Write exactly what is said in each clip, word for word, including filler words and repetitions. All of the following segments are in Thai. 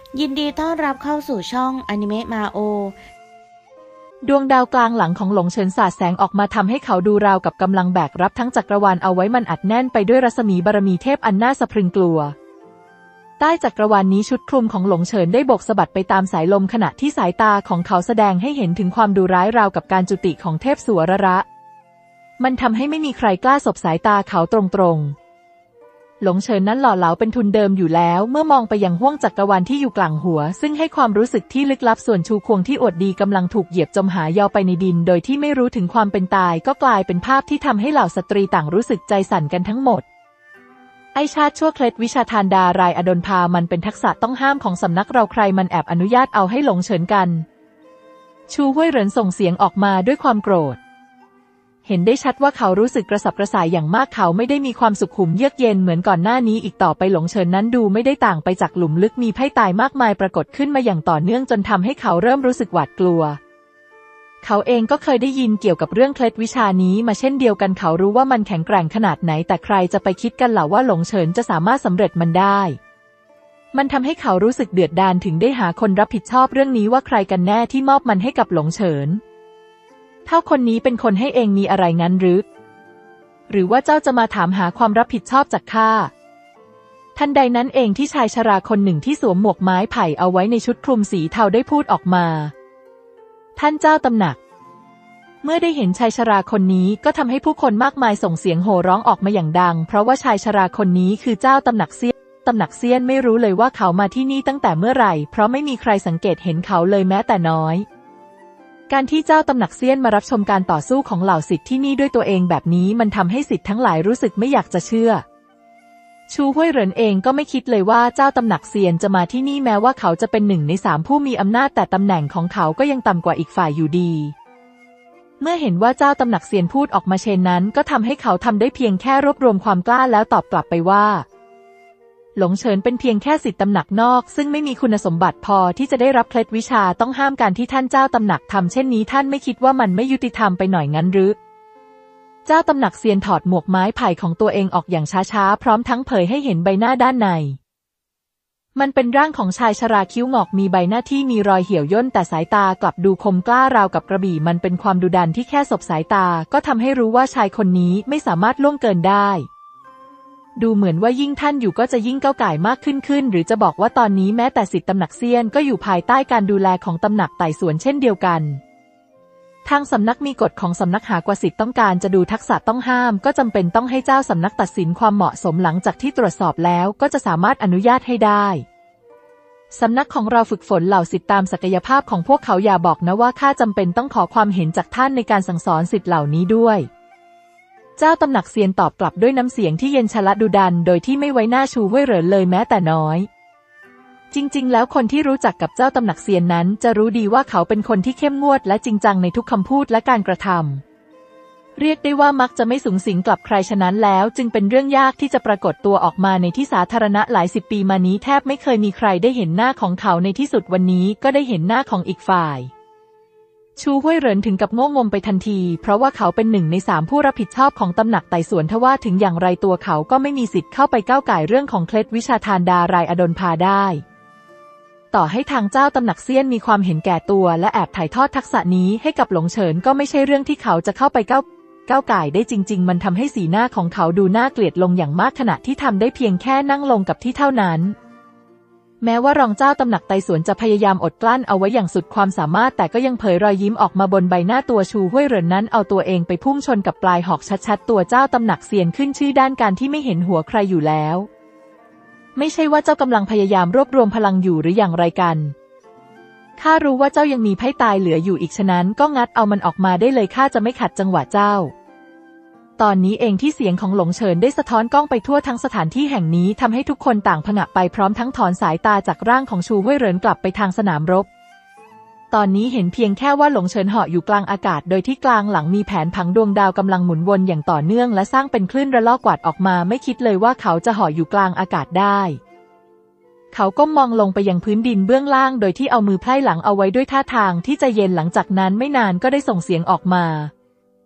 ยินดีต้อนรับเข้าสู่ช่องอนิเมะมาโอดวงดาวกลางหลังของหลงเฉินสาดแสงออกมาทำให้เขาดูราวกับกำลังแบกรับทั้งจักรวาลเอาไว้มันอัดแน่นไปด้วยรัศมีบารมีเทพอันน่าสะพรึงกลัวใต้จักรวาลนี้ชุดคลุมของหลงเฉินได้โบกสะบัดไปตามสายลมขณะที่สายตาของเขาแสดงให้เห็นถึงความดุร้ายราวกับการจุติของเทพสุวรระมันทำให้ไม่มีใครกล้าสบสายตาเขาตรงๆหลงเฉินนั้นหล่อเหลาเป็นทุนเดิมอยู่แล้วเมื่อมองไปยังห้วงจักรวาลที่อยู่กลางหัวซึ่งให้ความรู้สึกที่ลึกลับส่วนชูควงที่อวดดีกำลังถูกเหยียบจมหายาวไปในดินโดยที่ไม่รู้ถึงความเป็นตายก็กลายเป็นภาพที่ทำให้เหล่าสตรีต่างรู้สึกใจสั่นกันทั้งหมดไอชาติชั่วเคล็ดวิชาทานดารายอดลพามันเป็นทักษะต้องห้ามของสำนักเราใครมันแอบอนุญาตเอาให้หลงเฉินกันชูห้วยเหรินส่งเสียงออกมาด้วยความโกรธเห็นได้ชัดว่าเขารู้สึกกระสับกระส่ายอย่างมากเขาไม่ได้มีความสุขุมเยือกเย็นเหมือนก่อนหน้านี้อีกต่อไปหลงเฉินนั้นดูไม่ได้ต่างไปจากหลุมลึกมีไพ่ตายมากมายปรากฏขึ้นมาอย่างต่อเนื่องจนทำให้เขาเริ่มรู้สึกหวาดกลัวเขาเองก็เคยได้ยินเกี่ยวกับเรื่องเคล็ดวิชานี้มาเช่นเดียวกันเขารู้ว่ามันแข็งแกร่งขนาดไหนแต่ใครจะไปคิดกันล่ะว่าหลงเฉินจะสามารถสำเร็จมันได้มันทำให้เขารู้สึกเดือดดาลถึงได้หาคนรับผิดชอบเรื่องนี้ว่าใครกันแน่ที่มอบมันให้กับหลงเฉินเท่าคนนี้เป็นคนให้เองมีอะไรงั้นหรือหรือว่าเจ้าจะมาถามหาความรับผิดชอบจากข้าทันใดนั้นเองที่ชายชราคนหนึ่งที่สวมหมวกไม้ไผ่เอาไว้ในชุดคลุมสีเทาได้พูดออกมาท่านเจ้าตำหนักเมื่อได้เห็นชายชราคนนี้ก็ทำให้ผู้คนมากมายส่งเสียงโห่ร้องออกมาอย่างดังเพราะว่าชายชราคนนี้คือเจ้าตำหนักเซียนตำหนักเซียนไม่รู้เลยว่าเขามาที่นี่ตั้งแต่เมื่อไหร่เพราะไม่มีใครสังเกตเห็นเขาเลยแม้แต่น้อยการที่เจ้าตำหนักเซียนมารับชมการต่อสู้ของเหล่าศิษย์ที่นี่ด้วยตัวเองแบบนี้มันทำให้ศิษย์ทั้งหลายรู้สึกไม่อยากจะเชื่อชูห้วยเหรินเองก็ไม่คิดเลยว่าเจ้าตำหนักเซียนจะมาที่นี่แม้ว่าเขาจะเป็นหนึ่งในสามผู้มีอำนาจแต่ตำแหน่งของเขาก็ยังต่ำกว่าอีกฝ่ายอยู่ดีเมื่อเห็นว่าเจ้าตำหนักเซียนพูดออกมาเช่นนั้นก็ทำให้เขาทำได้เพียงแค่รวบรวมความกล้าแล้วตอบกลับไปว่าหลงเฉินเป็นเพียงแค่ศิษย์ตำหนักนอกซึ่งไม่มีคุณสมบัติพอที่จะได้รับเคล็ดวิชาต้องห้ามการที่ท่านเจ้าตำหนักทำเช่นนี้ท่านไม่คิดว่ามันไม่ยุติธรรมไปหน่อยงั้นหรือเจ้าตำหนักเซียนถอดหมวกไม้ไผ่ของตัวเองออกอย่างช้าๆพร้อมทั้งเผยให้เห็นใบหน้าด้านในมันเป็นร่างของชายชราคิ้วงอกมีใบหน้าที่มีรอยเหี่ยวย่นแต่สายตากลับดูคมกล้าราวกับกระบี่มันเป็นความดุดันที่แค่สบสายตาก็ทำให้รู้ว่าชายคนนี้ไม่สามารถล่วงเกินได้ดูเหมือนว่ายิ่งท่านอยู่ก็จะยิ่งก้าวก่ายมากขึ้นขึ้นหรือจะบอกว่าตอนนี้แม้แต่ศิษย์ตำหนักเซียนก็อยู่ภายใต้การดูแลของตำหนักไต่สวนเช่นเดียวกันทางสำนักมีกฎของสำนักหากว่าศิษย์ต้องการจะดูทักษะต้องห้ามก็จำเป็นต้องให้เจ้าสำนักตัดสินความเหมาะสมหลังจากที่ตรวจสอบแล้วก็จะสามารถอนุญาตให้ได้สำนักของเราฝึกฝนเหล่าศิษย์ตามศักยภาพของพวกเขาอย่าบอกนะว่าข้าจำเป็นต้องขอความเห็นจากท่านในการสั่งสอนศิษย์เหล่านี้ด้วยเจ้าตำหนักเซียนตอบกลับด้วยน้ำเสียงที่เย็นชละดุดันโดยที่ไม่ไว้หน้าชูห้วยเหรินเลยแม้แต่น้อยจริงๆแล้วคนที่รู้จักกับเจ้าตำหนักเซียนนั้นจะรู้ดีว่าเขาเป็นคนที่เข้มงวดและจริงจังในทุกคำพูดและการกระทำเรียกได้ว่ามักจะไม่สูงสิงกลับใครฉะนั้นแล้วจึงเป็นเรื่องยากที่จะปรากฏตัวออกมาในที่สาธารณะหลายสิบปีมานี้แทบไม่เคยมีใครได้เห็นหน้าของเขาในที่สุดวันนี้ก็ได้เห็นหน้าของอีกฝ่ายชูห้วยเหรินถึงกับโง่งมไปทันทีเพราะว่าเขาเป็นหนึ่งในสามผู้รับผิดชอบของตำหนักไต่สวนทว่าถึงอย่างไรตัวเขาก็ไม่มีสิทธิ์เข้าไปก้าวก่ายเรื่องของเคล็ดวิชาทานดารายอดลพาได้ต่อให้ทางเจ้าตำหนักเซียนมีความเห็นแก่ตัวและแอบถ่ายทอดทักษะนี้ให้กับหลงเฉินก็ไม่ใช่เรื่องที่เขาจะเข้าไปก้าวก้าวก่ายได้จริงๆมันทำให้สีหน้าของเขาดูน่าเกลียดลงอย่างมากขณะที่ทำได้เพียงแค่นั่งลงกับที่เท่านั้นแม้ว่ารองเจ้าตำหนักไต่สวนจะพยายามอดกลั้นเอาไว้อย่างสุดความสามารถแต่ก็ยังเผยรอยยิ้มออกมาบนใบหน้าตัวชูห้วยเหรินนั้นเอาตัวเองไปพุ่งชนกับปลายหอกชัดๆตัวเจ้าตำหนักเซียนขึ้นชื่อด้านการที่ไม่เห็นหัวใครอยู่แล้วไม่ใช่ว่าเจ้ากำลังพยายามรวบรวมพลังอยู่หรืออย่างไรกันข้ารู้ว่าเจ้ายังมีไพ่ตายเหลืออยู่อีกฉะนั้นก็งัดเอามันออกมาได้เลยข้าจะไม่ขัดจังหวะเจ้าตอนนี้เองที่เสียงของหลงเฉินได้สะท้อนกล้องไปทั่วทั้งสถานที่แห่งนี้ทำให้ทุกคนต่างผงะไปพร้อมทั้งถอนสายตาจากร่างของชูห้วยเหรินกลับไปทางสนามรบตอนนี้เห็นเพียงแค่ว่าหลงเฉินเหาะอยู่กลางอากาศโดยที่กลางหลังมีแผนผังดวงดาวกำลังหมุนวนอย่างต่อเนื่องและสร้างเป็นคลื่นระลอกกวาดออกมาไม่คิดเลยว่าเขาจะเหาะอยู่กลางอากาศได้เขาก้มมองลงไปยังพื้นดินเบื้องล่างโดยที่เอามือไพร่หลังเอาไว้ด้วยท่าทางที่ใจเย็นหลังจากนั้นไม่นานก็ได้ส่งเสียงออกมา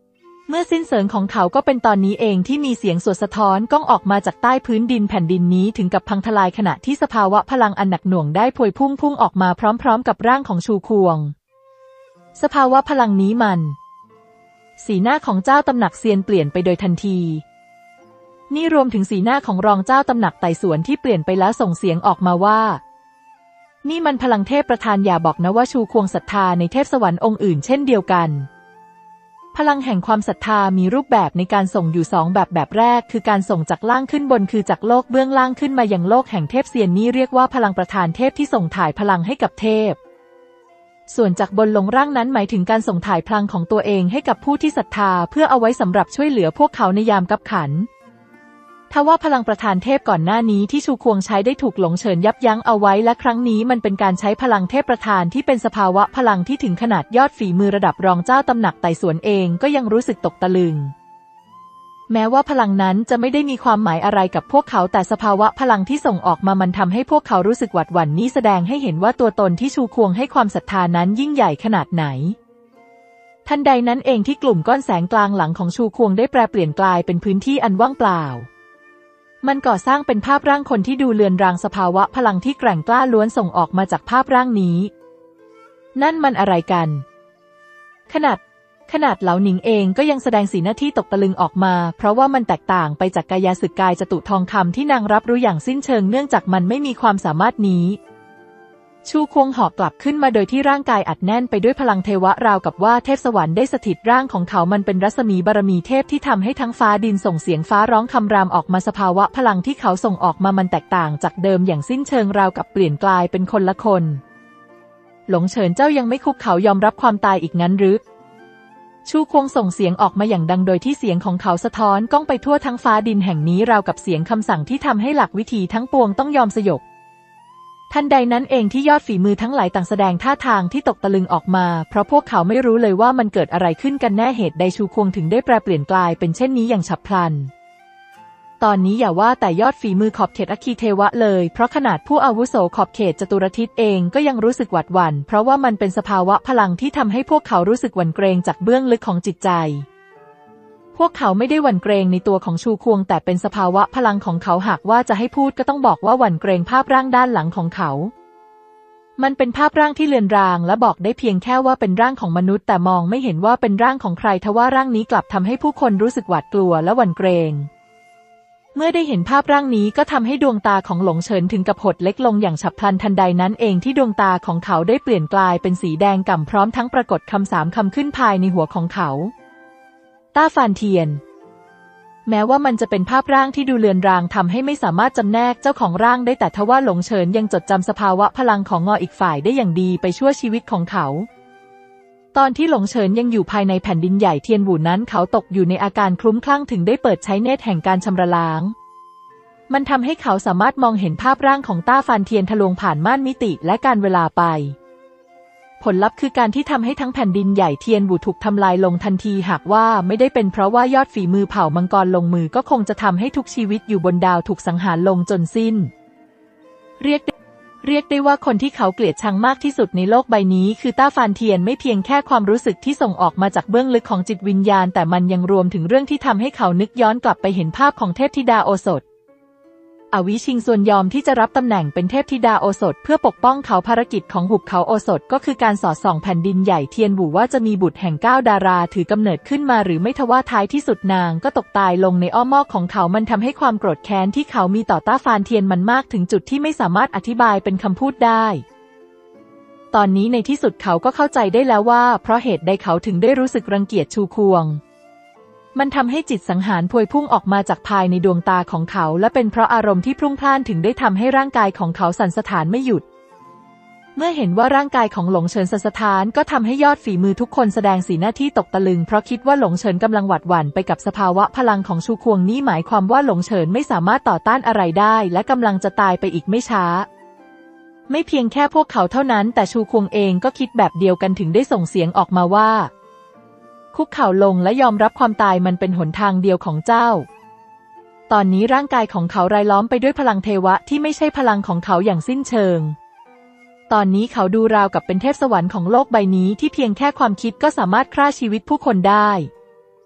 เมื่อสิ้นเสียงของเขาก็เป็นตอนนี้เองที่มีเสียงสวดสะท้อนก้องออกมาจากใต้พื้นดินแผ่นดินนี้ถึงกับพังทลายขณะที่สภาวะพลังอันหนักหน่วงได้พวยพุ่งพุ่งออกมาพร้อมๆกับร่างของชูควงสภาวะพลังนี้มันสีหน้าของเจ้าตำหนักเซียนเปลี่ยนไปโดยทันทีนี่รวมถึงสีหน้าของรองเจ้าตำหนักไต่สวนที่เปลี่ยนไปแล้วส่งเสียงออกมาว่านี่มันพลังเทพประธานอย่าบอกนะว่าชูควงศรัทธาในเทพสวรรค์องค์อื่นเช่นเดียวกันพลังแห่งความศรัทธามีรูปแบบในการส่งอยู่สองแบบแบบแรกคือการส่งจากล่างขึ้นบนคือจากโลกเบื้องล่างขึ้นมายังโลกแห่งเทพเซียนนี้เรียกว่าพลังประธานเทพที่ส่งถ่ายพลังให้กับเทพส่วนจากบนลงร่างนั้นหมายถึงการส่งถ่ายพลังของตัวเองให้กับผู้ที่ศรัทธาเพื่อเอาไว้สำหรับช่วยเหลือพวกเขาในยามคับขันทว่าพลังประธานเทพก่อนหน้านี้ที่ชูควงใช้ได้ถูกหลงเฉินยับยั้งเอาไว้และครั้งนี้มันเป็นการใช้พลังเทพประธานที่เป็นสภาวะพลังที่ถึงขนาดยอดฝีมือระดับรองเจ้าตำหนักไต่สวนเองก็ยังรู้สึกตกตะลึงแม้ว่าพลังนั้นจะไม่ได้มีความหมายอะไรกับพวกเขาแต่สภาวะพลังที่ส่งออกมามันทำให้พวกเขารู้สึกหวาดหวั่นนี้แสดงให้เห็นว่าตัวตนที่ชูควงให้ความศรัทธานั้นยิ่งใหญ่ขนาดไหนทันใดนั้นเองที่กลุ่มก้อนแสงกลางหลังของชูควงได้แปรเปลี่ยนกลายเป็นพื้นที่อันว่างเปล่ามันก่อสร้างเป็นภาพร่างคนที่ดูเลือนรางสภาวะพลังที่แกร่งกล้าล้วนส่งออกมาจากภาพร่างนี้นั่นมันอะไรกันขนาดขนาดเหลาหนิงเองก็ยังแสดงสีหน้าที่ตกตะลึงออกมาเพราะว่ามันแตกต่างไปจากกายสึกกายจตุทองคำที่นางรับรู้อย่างสิ้นเชิงเนื่องจากมันไม่มีความสามารถนี้ชูควงหอกกลับขึ้นมาโดยที่ร่างกายอัดแน่นไปด้วยพลังเทวะราวกับว่าเทพสวรรค์ได้สถิตร่างของเขามันเป็นรัศมีบารมีเทพที่ทำให้ทั้งฟ้าดินส่งเสียงฟ้าร้องคำรามออกมาสภาวะพลังที่เขาส่งออกมามันแตกต่างจากเดิมอย่างสิ้นเชิงราวกับเปลี่ยนกลายเป็นคนละคนหลงเฉินเจ้ายังไม่คุกเขายอมรับความตายอีกงั้นหรือชูควงส่งเสียงออกมาอย่างดังโดยที่เสียงของเขาสะท้อนก้องไปทั่วทั้งฟ้าดินแห่งนี้ราวกับเสียงคำสั่งที่ทำให้หลักวิธีทั้งปวงต้องยอมสยบทันใดนั้นเองที่ยอดฝีมือทั้งหลายต่างแสดงท่าทางที่ตกตะลึงออกมาเพราะพวกเขาไม่รู้เลยว่ามันเกิดอะไรขึ้นกันแน่เหตุใดชูควงถึงได้แปรเปลี่ยนกลายเป็นเช่นนี้อย่างฉับพลันตอนนี้อย่าว่าแต่ยอดฝีมือขอบเขตอคีเทวะเลยเพราะขนาดผู้อาวุโสขอบเขตจตุรทิศเองก็ยังรู้สึกหวาดหวั่นเพราะว่ามันเป็นสภาวะพลังที่ทำให้พวกเขารู้สึกหวั่นเกรงจากเบื้องลึกของจิตใจพวกเขาไม่ได้หวั่นเกรงในตัวของชูควงแต่เป็นสภาวะพลังของเขาหากว่าจะให้พูดก็ต้องบอกว่าหวั่นเกรงภาพร่างด้านหลังของเขามันเป็นภาพร่างที่เลือนรางและบอกได้เพียงแค่ว่าเป็นร่างของมนุษย์แต่มองไม่เห็นว่าเป็นร่างของใครทว่าร่างนี้กลับทำให้ผู้คนรู้สึกหวาดกลัวและหวั่นเกรงเมื่อได้เห็นภาพร่างนี้ก็ทำให้ดวงตาของหลงเฉินถึงกับหดเล็กลงอย่างฉับพลันทันใดนั้นเองที่ดวงตาของเขาได้เปลี่ยนกลายเป็นสีแดงก่ำพร้อมทั้งปรากฏคำสามคำขึ้นภายในหัวของเขาต้าฟานเทียนแม้ว่ามันจะเป็นภาพร่างที่ดูเลือนรางทำให้ไม่สามารถจำแนกเจ้าของร่างได้แต่ทว่าหลงเฉินยังจดจำสภาวะพลังของงออีกฝ่ายได้อย่างดีไปชั่วชีวิตของเขาตอนที่หลงเฉินยังอยู่ภายในแผ่นดินใหญ่เทียนหวูนั้นเขาตกอยู่ในอาการคลุ้มคลั่งถึงได้เปิดใช้เนตรแห่งการชำระล้างมันทำให้เขาสามารถมองเห็นภาพร่างของต้าฟานเทียนทะลวงผ่านม่านมิติและการเวลาไปผลลัพธ์คือการที่ทำให้ทั้งแผ่นดินใหญ่เทียนบูถูกทำลายลงทันทีหากว่าไม่ได้เป็นเพราะว่ายอดฝีมือเผ่ามังกรลงมือก็คงจะทำให้ทุกชีวิตอยู่บนดาวถูกสังหารลงจนสิ้นเรียกเรียกได้ว่าคนที่เขาเกลียดชังมากที่สุดในโลกใบนี้คือต้าฟานเทียนไม่เพียงแค่ความรู้สึกที่ส่งออกมาจากเบื้องลึกของจิตวิญญาณแต่มันยังรวมถึงเรื่องที่ทำให้เขานึกย้อนกลับไปเห็นภาพของเทพธิดาโอสถอวิชิงส่วนยอมที่จะรับตำแหน่งเป็นเทพธิดาโอสถเพื่อปกป้องเขาภารกิจของหุบเขาโอสถก็คือการสอดส่องแผ่นดินใหญ่เทียนหวูว่าจะมีบุตรแห่งเก้าดาราถือกำเนิดขึ้นมาหรือไม่ทว่าท้ายที่สุดนางก็ตกตายลงในอ้อมอกของเขามันทำให้ความโกรธแค้นที่เขามีต่อต้าฟานเทียนมันมากถึงจุดที่ไม่สามารถอธิบายเป็นคำพูดได้ตอนนี้ในที่สุดเขาก็เข้าใจได้แล้วว่าเพราะเหตุใดเขาถึงได้รู้สึกรังเกียจชูควงมันทำให้จิตสังหารพวยพุ่งออกมาจากภายในดวงตาของเขาและเป็นเพราะอารมณ์ที่พลุ่งพล่านถึงได้ทำให้ร่างกายของเขาสั่นสะท้านไม่หยุดเมื่อเห็นว่าร่างกายของหลงเฉินสั่นสะท้านก็ทำให้ยอดฝีมือทุกคนแสดงสีหน้าที่ตกตะลึงเพราะคิดว่าหลงเฉินกำลังหวาดหวั่นไปกับสภาวะพลังของชูควงนี้หมายความว่าหลงเฉินไม่สามารถต่อต้านอะไรได้และกำลังจะตายไปอีกไม่ช้าไม่เพียงแค่พวกเขาเท่านั้นแต่ชูควงเองก็คิดแบบเดียวกันถึงได้ส่งเสียงออกมาว่าคุกเข่าลงและยอมรับความตายมันเป็นหนทางเดียวของเจ้าตอนนี้ร่างกายของเขารายล้อมไปด้วยพลังเทวะที่ไม่ใช่พลังของเขาอย่างสิ้นเชิงตอนนี้เขาดูราวกับเป็นเทพสวรรค์ของโลกใบนี้ที่เพียงแค่ความคิดก็สามารถฆ่าชีวิตผู้คนได้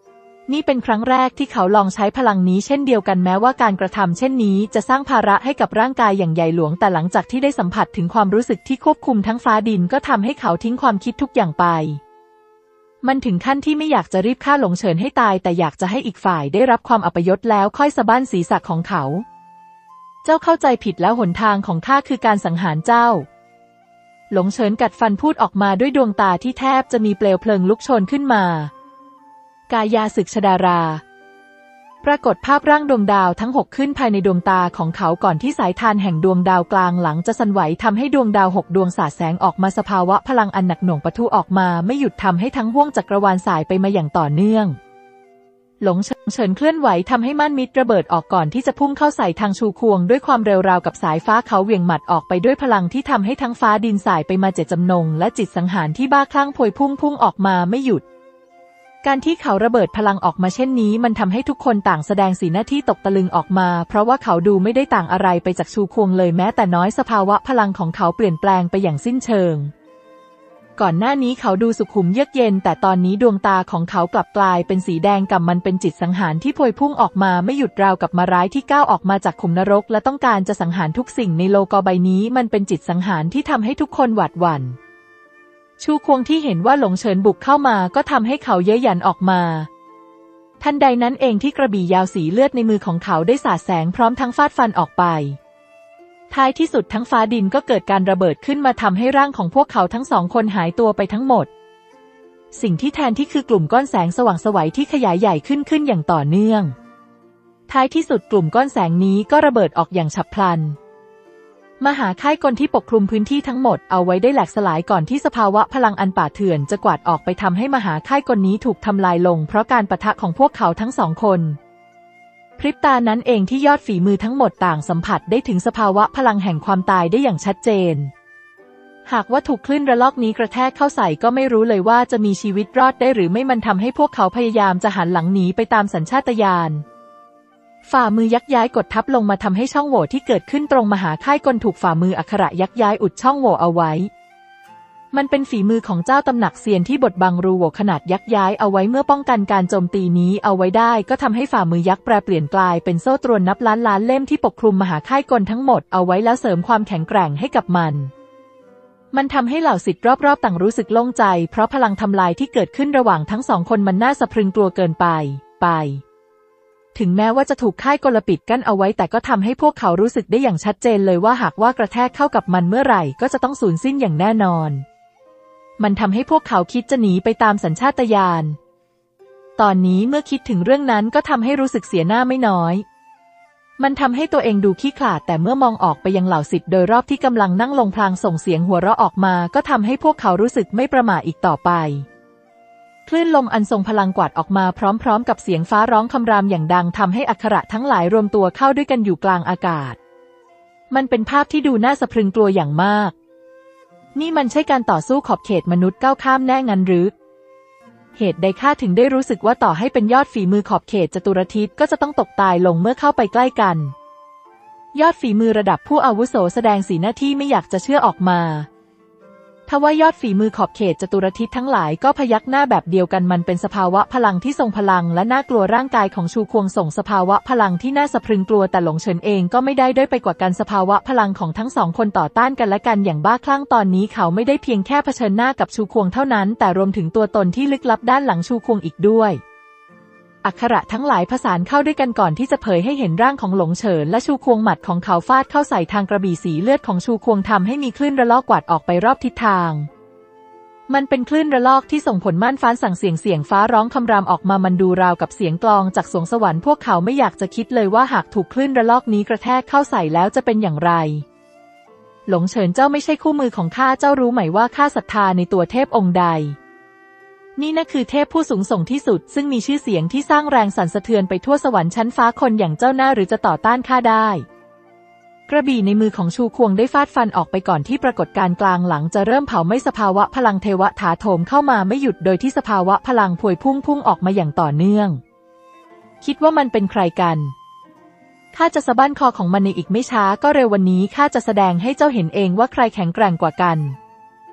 นี่เป็นครั้งแรกที่เขาลองใช้พลังนี้เช่นเดียวกันแม้ว่าการกระทำเช่นนี้จะสร้างภาระให้กับร่างกายอย่างใหญ่หลวงแต่หลังจากที่ได้สัมผัสถึงความรู้สึกที่ควบคุมทั้งฟ้าดินก็ทำให้เขาทิ้งความคิดทุกอย่างไปมันถึงขั้นที่ไม่อยากจะรีบฆ่าหลงเฉินให้ตายแต่อยากจะให้อีกฝ่ายได้รับความอัปยศแล้วค่อยสะบั้นศีรษะของเขาเจ้าเข้าใจผิดแล้วหนทางของข้าคือการสังหารเจ้าหลงเฉินกัดฟันพูดออกมาด้วยดวงตาที่แทบจะมีเปลวเพลิงลุกโชนขึ้นมากายาศึกชฎาราปรากฏภาพร่างดวงดาวทั้งหกขึ้นภายในดวงตาของเขาก่อนที่สายทานแห่งดวงดาวกลางหลังจะสั่นไหวทำให้ดวงดาวหกดวงสาดแสงออกมาสภาวะพลังอันหนักหน่วงปะทุออกมาไม่หยุดทำให้ทั้งห้วงจักรวาลสายไปมาอย่างต่อเนื่องหลงเฉินเคลื่อนไหวทำให้ม่านมิตรระเบิดออกก่อนที่จะพุ่งเข้าใส่ทางชูควงด้วยความเร็วราวกับสายฟ้าเขาเหวี่ยงหมัดออกไปด้วยพลังที่ทำให้ทั้งฟ้าดินสายไปมาเจตจำนงและจิตสังหารที่บ้าคลั่งพวยพุ่งพุ่งออกมาไม่หยุดการที่เขาระเบิดพลังออกมาเช่นนี้มันทำให้ทุกคนต่างแสดงสีหน้าที่ตกตะลึงออกมาเพราะว่าเขาดูไม่ได้ต่างอะไรไปจากชูควงเลยแม้แต่น้อยสภาวะพลังของเขาเปลี่ยนแปลงไปอย่างสิ้นเชิงก่อนหน้านี้เขาดูสุขุมเยือกเย็นแต่ตอนนี้ดวงตาของเขากลับกลายเป็นสีแดงก่ำมันเป็นจิตสังหารที่พวยพุ่งออกมาไม่หยุดราวกับมาร้ายที่ก้าวออกมาจากขุมนรกและต้องการจะสังหารทุกสิ่งในโลกใบนี้มันเป็นจิตสังหารที่ทำให้ทุกคนหวาดหวั่นชูควงที่เห็นว่าหลงเฉินบุกเข้ามาก็ทำให้เขาเย้ยหยันออกมาทันใดนั้นเองที่กระบี่ยาวสีเลือดในมือของเขาได้สาดแสงพร้อมทั้งฟาดฟันออกไปท้ายที่สุดทั้งฟ้าดินก็เกิดการระเบิดขึ้นมาทำให้ร่างของพวกเขาทั้งสองคนหายตัวไปทั้งหมดสิ่งที่แทนที่คือกลุ่มก้อนแสงสว่างไสวที่ขยายใหญ่ขึ้นขึ้นอย่างต่อเนื่องท้ายที่สุดกลุ่มก้อนแสงนี้ก็ระเบิดออกอย่างฉับพลันมหาค่ายกลที่ปกคลุมพื้นที่ทั้งหมดเอาไว้ได้แหลกสลายก่อนที่สภาวะพลังอันป่าเถื่อนจะกวาดออกไปทำให้มหาค่ายกลนี้ถูกทำลายลงเพราะการปะทะของพวกเขาทั้งสองคนพริบตานั้นเองที่ยอดฝีมือทั้งหมดต่างสัมผัสได้ถึงสภาวะพลังแห่งความตายได้อย่างชัดเจนหากว่าถูกคลื่นระลอกนี้กระแทกเข้าใส่ก็ไม่รู้เลยว่าจะมีชีวิตรอดได้หรือไม่มันทำให้พวกเขาพยายามจะหันหลังหนีไปตามสัญชาตญาณฝ่ามือยักย้ายกดทับลงมาทำให้ช่องโหว่ที่เกิดขึ้นตรงมหาค่ายกลถูกฝ่ามืออักขระยักย้ายอุดช่องโหว่เอาไว้มันเป็นฝีมือของเจ้าตำหนักเซียนที่บดบังรูโหว่ขนาดยักย้ายเอาไว้เมื่อป้องกันการโจมตีนี้เอาไว้ได้ก็ทำให้ฝ่ามือยักษ์แปรเปลี่ยนกลายเป็นโซ่ตรวนนับล้านล้านเล่มที่ปกคลุมมหาค่ายกลทั้งหมดเอาไว้แล้วเสริมความแข็งแกร่งให้กับมันมันทำให้เหล่าศิษย์รอบๆต่างรู้สึกโล่งใจเพราะพลังทำลายที่เกิดขึ้นระหว่างทั้งสองคนมันน่าสะพรึงกลัวเกินไปไปถึงแม้ว่าจะถูกค่ายกลปิดกั้นเอาไว้แต่ก็ทำให้พวกเขารู้สึกได้อย่างชัดเจนเลยว่าหากว่ากระแทกเข้ากับมันเมื่อไหร่ก็จะต้องสูญสิ้นอย่างแน่นอนมันทำให้พวกเขาคิดจะหนีไปตามสัญชาตญาณตอนนี้เมื่อคิดถึงเรื่องนั้นก็ทำให้รู้สึกเสียหน้าไม่น้อยมันทำให้ตัวเองดูขี้ขลาดแต่เมื่อมองออกไปยังเหล่าศิษย์โดยรอบที่กำลังนั่งลงพลางส่งเสียงหัวเราะออกมาก็ทำให้พวกเขารู้สึกไม่ประหม่าอีกต่อไปคลื่นลมอันทรงพลังกวาดออกมาพร้อมๆกับเสียงฟ้าร้องคำรามอย่างดังทำให้อักขระทั้งหลายรวมตัวเข้าด้วยกันอยู่กลางอากาศมันเป็นภาพที่ดูน่าสะพรึงกลัวอย่างมากนี่มันใช่การต่อสู้ขอบเขตมนุษย์ก้าวข้ามแน่งั้นหรือเหตุใดข้าถึงได้รู้สึกว่าต่อให้เป็นยอดฝีมือขอบเขตจตุรทิศก็จะต้องตกตายลงเมื่อเข้าไปใกล้กันยอดฝีมือระดับผู้อาวุโสแสดงสีหน้าที่ไม่อยากจะเชื่อออกมาทว่ายอดฝีมือขอบเขตจตุรทิศทั้งหลายก็พยักหน้าแบบเดียวกันมันเป็นสภาวะพลังที่ทรงพลังและน่ากลัวร่างกายของชูควงส่งสภาวะพลังที่น่าสะพรึงกลัวแต่หลงเฉินเองก็ไม่ได้ด้อยไปกว่ากันสภาวะพลังของทั้งสองคนต่อต้านกันและกันอย่างบ้าคลั่งตอนนี้เขาไม่ได้เพียงแค่เผชิญหน้ากับชูควงเท่านั้นแต่รวมถึงตัวตนที่ลึกลับด้านหลังชูควงอีกด้วยอักขระทั้งหลายผสานเข้าด้วยกันก่อนที่จะเผยให้เห็นร่างของหลงเฉินและชูควงหมัดของเขาฟาดเข้าใส่ทางกระบี่สีเลือดของชูควงทำให้มีคลื่นระลอกกวาดออกไปรอบทิศทางมันเป็นคลื่นระลอกที่ส่งผลม่านฟ้าสั่งเสียงเสียงฟ้าร้องคำรามออกมามันดูราวกับเสียงกลองจากสวงสวรรค์พวกเขาไม่อยากจะคิดเลยว่าหากถูกคลื่นระลอกนี้กระแทกเข้าใส่แล้วจะเป็นอย่างไรหลงเฉินเจ้าไม่ใช่คู่มือของข้าเจ้ารู้ไหมว่าข้าศรัทธาในตัวเทพองค์ใดนี่น่ะคือเทพผู้สูงส่งที่สุดซึ่งมีชื่อเสียงที่สร้างแรงสั่นสะเทือนไปทั่วสวรรค์ชั้นฟ้าคนอย่างเจ้าหน้าหรือจะต่อต้านข้าได้กระบี่ในมือของชูควงได้ฟาดฟันออกไปก่อนที่ปรากฏการณ์กลางหลังจะเริ่มเผาไหม้สภาวะพลังเทวะถาโถมเข้ามาไม่หยุดโดยที่สภาวะพลังพวยพุ่งพุ่งออกมาอย่างต่อเนื่องคิดว่ามันเป็นใครกันข้าจะสะบั้นคอของมันในอีกไม่ช้าก็เร็ววันนี้ข้าจะแสดงให้เจ้าเห็นเองว่าใครแข็งแกร่งกว่ากัน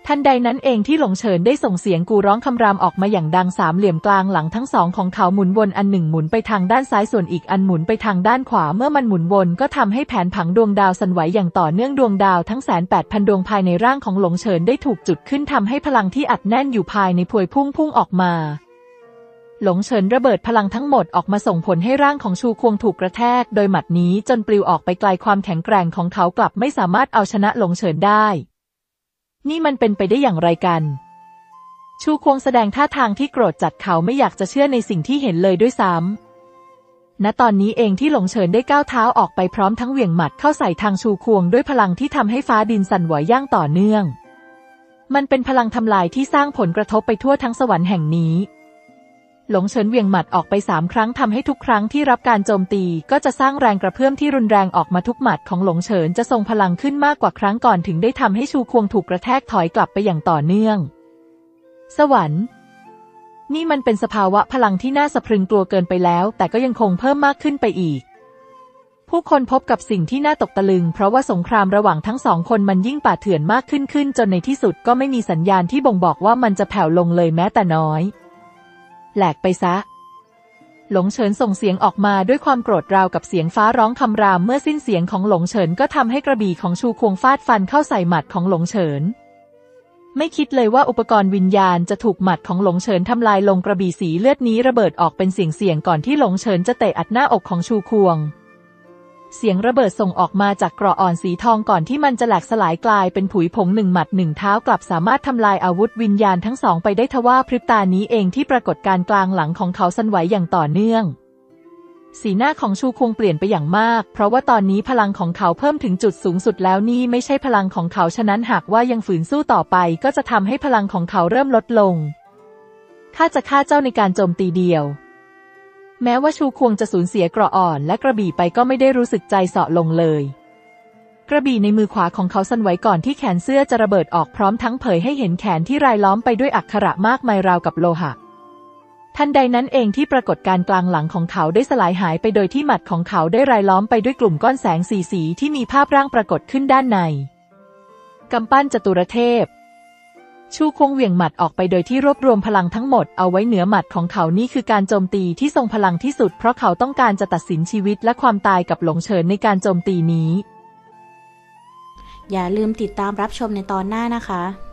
ทันใดนั้นเองที่หลงเฉินได้ส่งเสียงกูร้องคำรามออกมาอย่างดังสามเหลี่ยมกลางหลังทั้งสองของเขาหมุนวนอันหนึ่งหมุนไปทางด้านซ้ายส่วนอีกอันหมุนไปทางด้านขวาเมื่อมันหมุนวนก็ทำให้แผนผังดวงดาวสั่นไหวอย่างต่อเนื่องดวงดาวทั้งแสนแปดพันดวงภายในร่างของหลงเฉินได้ถูกจุดขึ้นทำให้พลังที่อัดแน่นอยู่ภายในพวยพุ่งพุ่งออกมาหลงเฉินระเบิดพลังทั้งหมดออกมาส่งผลให้ร่างของชูควงถูกกระแทกโดยหมัดนี้จนปลิวออกไปไกลความแข็งแกร่งของเขากลับไม่สามารถเอาชนะหลงเฉินได้นี่มันเป็นไปได้อย่างไรกันชูควงแสดงท่าทางที่โกรธจัดเขาไม่อยากจะเชื่อในสิ่งที่เห็นเลยด้วยซ้ำณตอนนี้เองที่หลงเฉินได้ก้าวเท้าออกไปพร้อมทั้งเหวี่ยงหมัดเข้าใส่ทางชูควงด้วยพลังที่ทำให้ฟ้าดินสั่นไหวอย่างต่อเนื่องมันเป็นพลังทำลายที่สร้างผลกระทบไปทั่วทั้งสวรรค์แห่งนี้หลงเฉินเหวี่ยงหมัดออกไปสามครั้งทำให้ทุกครั้งที่รับการโจมตีก็จะสร้างแรงกระเพื่อมที่รุนแรงออกมาทุกหมัดของหลงเฉินจะทรงพลังขึ้นมากกว่าครั้งก่อนถึงได้ทำให้ชูควงถูกกระแทกถอยกลับไปอย่างต่อเนื่องสวรรค์นี่มันเป็นสภาวะพลังที่น่าสะพรึงกลัวเกินไปแล้วแต่ก็ยังคงเพิ่มมากขึ้นไปอีกผู้คนพบกับสิ่งที่น่าตกตะลึงเพราะว่าสงครามระหว่างทั้งสองคนมันยิ่งป่าเถื่อนมากขึ้นขึ้นจนในที่สุดก็ไม่มีสัญญาณที่บ่งบอกว่ามันจะแผ่วลงเลยแม้แต่น้อยแหลกไปซะหลงเฉินส่งเสียงออกมาด้วยความโกรธราวกับเสียงฟ้าร้องคำรามเมื่อสิ้นเสียงของหลงเฉินก็ทำให้กระบี่ของชูควงฟาดฟันเข้าใส่หมัดของหลงเฉินไม่คิดเลยว่าอุปกรณ์วิญญาณจะถูกหมัดของหลงเฉินทำลายลงกระบี่สีเลือดนี้ระเบิดออกเป็นเสียงๆก่อนที่หลงเฉินจะเตะอัดหน้าอกของชูควงเสียงระเบิดส่งออกมาจากเกราะอ่อนสีทองก่อนที่มันจะแหลกสลายกลายเป็นผุยผงหนึ่งหมัดหนึ่งเท้ากลับสามารถทำลายอาวุธวิญญาณทั้งสองไปได้ทว่าพริบตานี้เองที่ปรากฏการกลางหลังของเขาสั่นไหวอย่างต่อเนื่องสีหน้าของชูควงเปลี่ยนไปอย่างมากเพราะว่าตอนนี้พลังของเขาเพิ่มถึงจุดสูงสุดแล้วนี่ไม่ใช่พลังของเขาฉะนั้นหากว่ายังฝืนสู้ต่อไปก็จะทำให้พลังของเขาเริ่มลดลงข้าจะฆ่าเจ้าในการโจมตีเดียวแม้ว่าชูควงจะสูญเสียเกราะอ่อนและกระบี่ไปก็ไม่ได้รู้สึกใจเสาะลงเลยกระบี่ในมือขวาของเขาสั่นไหวก่อนที่แขนเสื้อจะระเบิดออกพร้อมทั้งเผยให้เห็นแขนที่รายล้อมไปด้วยอักขระมากมายราวกับโลหะทันใดนั้นเองที่ปรากฏการกลางหลังของเขาได้สลายหายไปโดยที่หมัดของเขาได้รายล้อมไปด้วยกลุ่มก้อนแสงสีสีที่มีภาพร่างปรากฏขึ้นด้านในกำปั้นจตุรเทพชูควงเหวี่ยงหมัดออกไปโดยที่รวบรวมพลังทั้งหมดเอาไว้เหนือหมัดของเขานี่คือการโจมตีที่ทรงพลังที่สุดเพราะเขาต้องการจะตัดสินชีวิตและความตายกับหลงเฉินในการโจมตีนี้อย่าลืมติดตามรับชมในตอนหน้านะคะ